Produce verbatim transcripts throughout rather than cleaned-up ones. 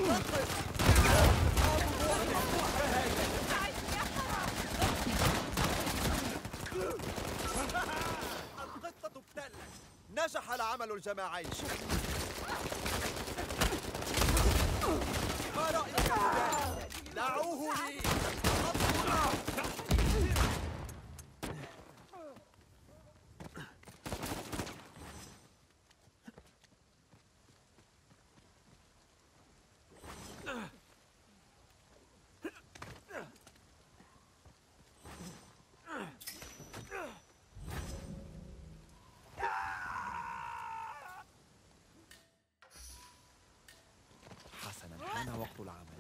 الخطة ابتلت. نجح العمل الجماعي. ما رأيك بذلك؟ دعوه لي. حسنا، حان وقت العمل.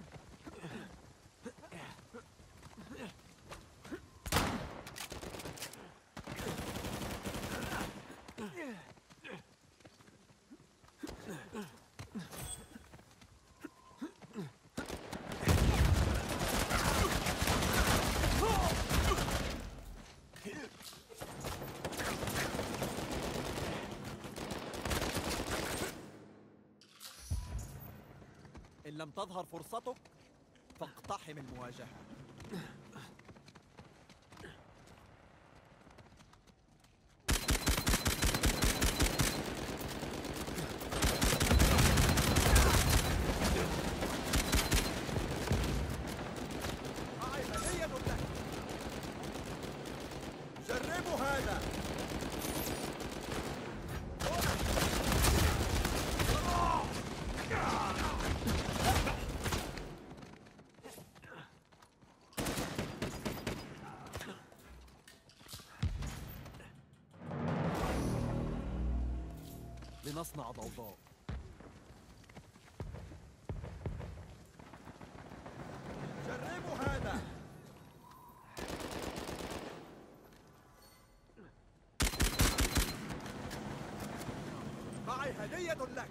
إن لم تظهر فرصتك فاقتحم المواجهة. معي هدية لك. جربوا هذا. لنصنع ضوضاء. جربوا هذا. معي هدية لك.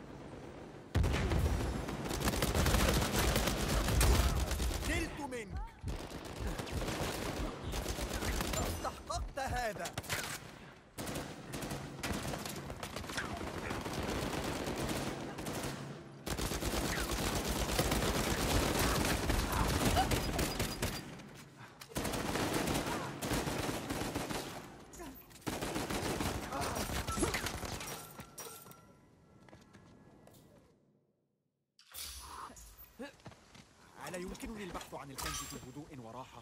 نلت منك. استحققت هذا. ألا يمكنني البحث عن الكنز في هدوء وراحة؟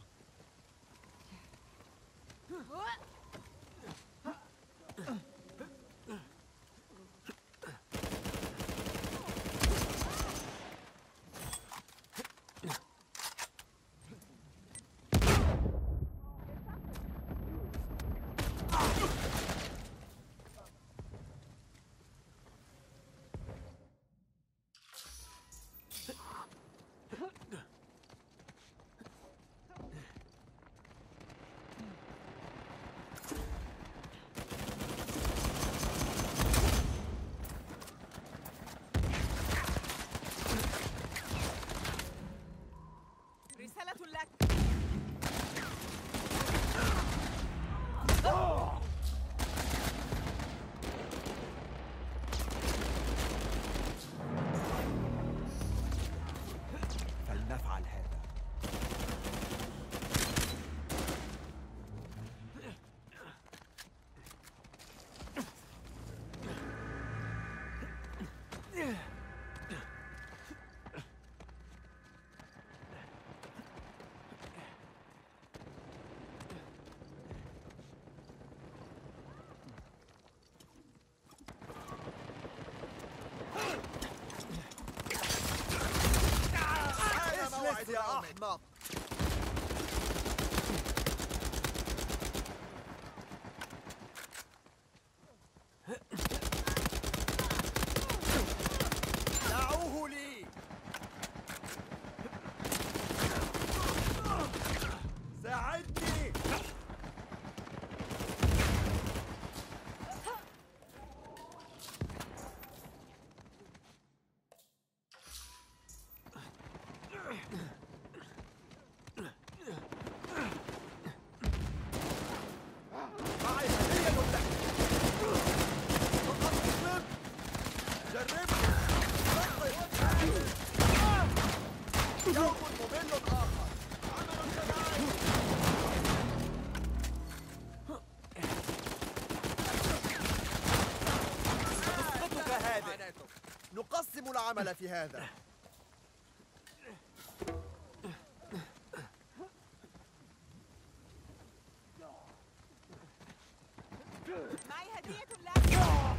رسالة لك. فلنفعل هذا. موعد يا أحمق. دعوه لي. ساعدني. معي هدية لك. فقط اصبر. جربها. يوم ممل آخر. عمل جماعي. قصتك هذه. نقسم العمل في هذا. معي هدية لك.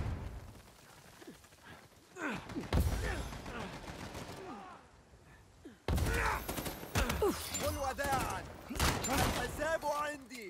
قل وداعا. الحساب عندي.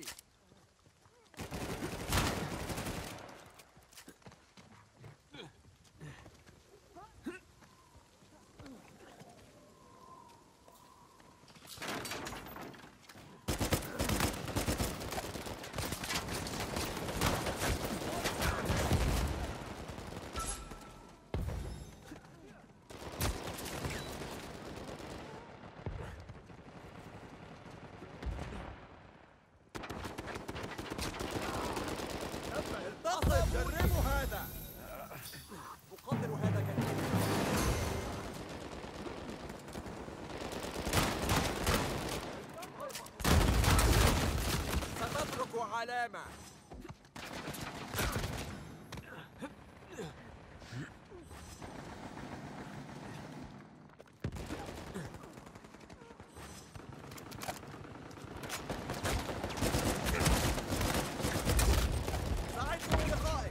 جربوا هذا. أقدر هذا كثيرا. ستترك علامة. ساعدني بلقائك.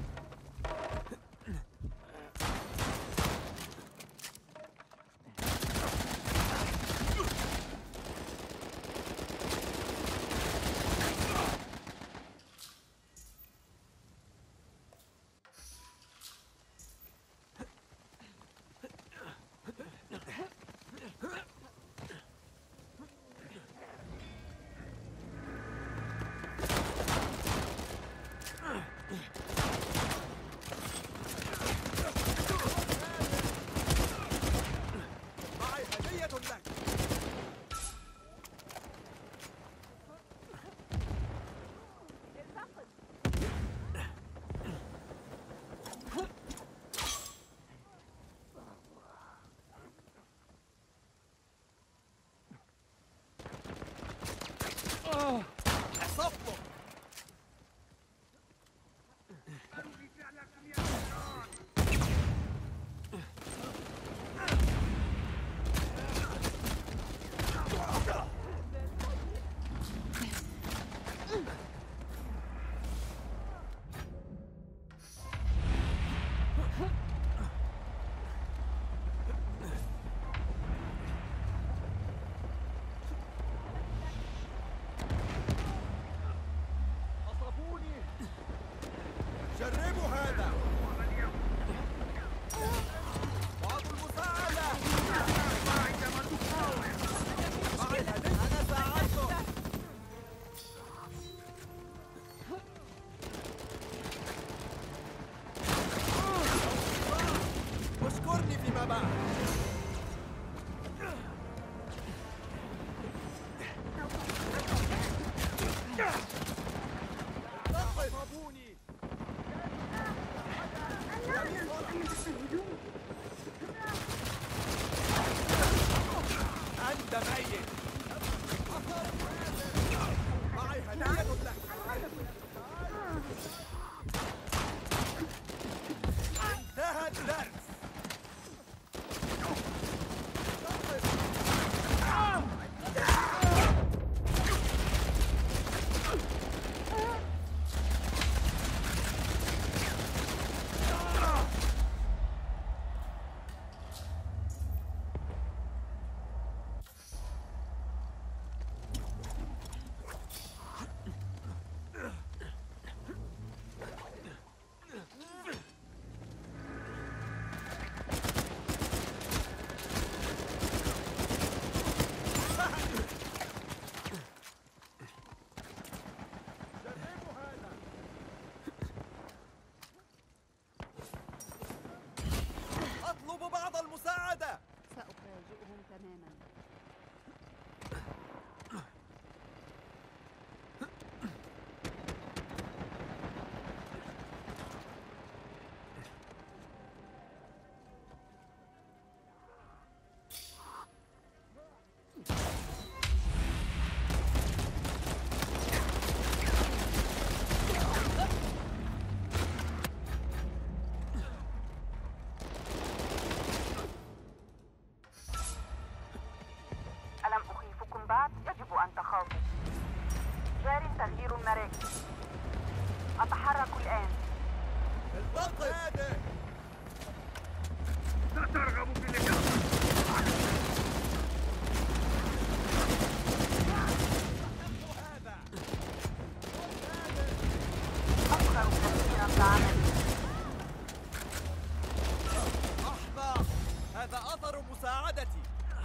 مساعدتي.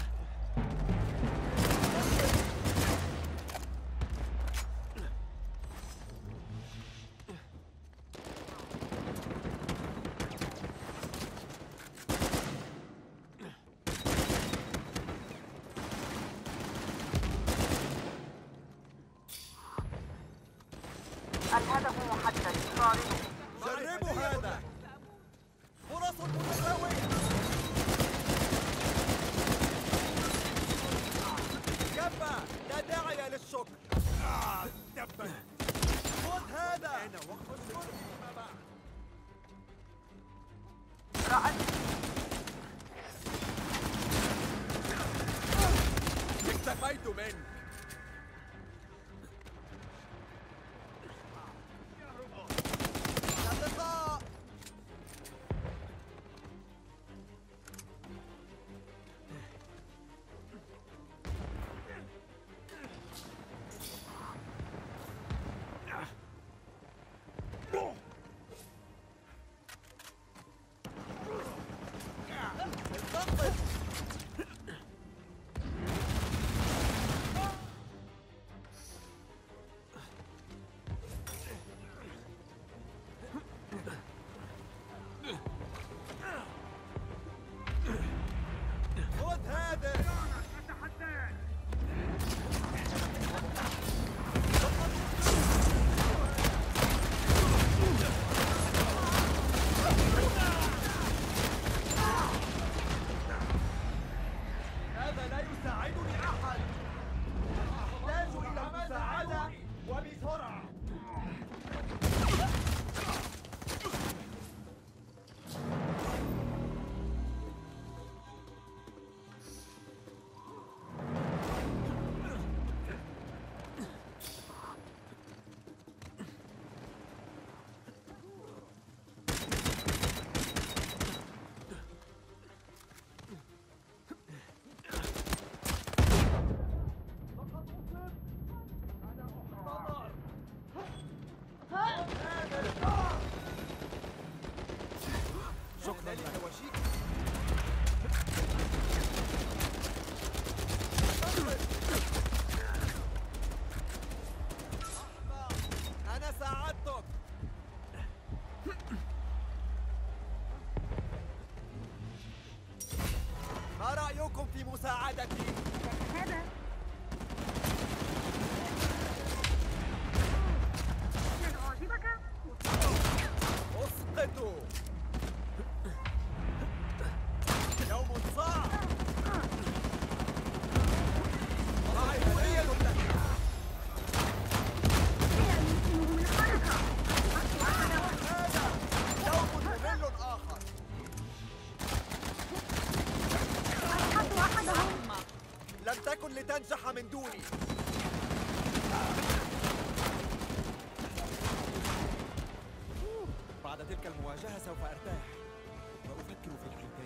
الهدف محدد. قاربوا. جربوا هذا. فرص متساوية. كفى، لا داعي للشكر. آه، تبا. خذ هذا. أنا وقت الشكر فيما بعد. رأت. اكتفيت منك. اللقاء. التقط. خذ هذا. هذا لا يساعدني أحد. أحتاج إلى المساعدة وبسرعة. شكرا لك وشيك. أنا ساعدتك. ما رأيكم في مساعدتي؟ هذا. لن أعجبك. اسقطوا. يوم صعب. معي هدية لك. يمكنه من الحركة. هذا يوم ممل آخر. أسحبت أحدهم. لم تكن لتنجح من دوني. بعد تلك المواجهة سوف أرتاح وأفكر في العودة.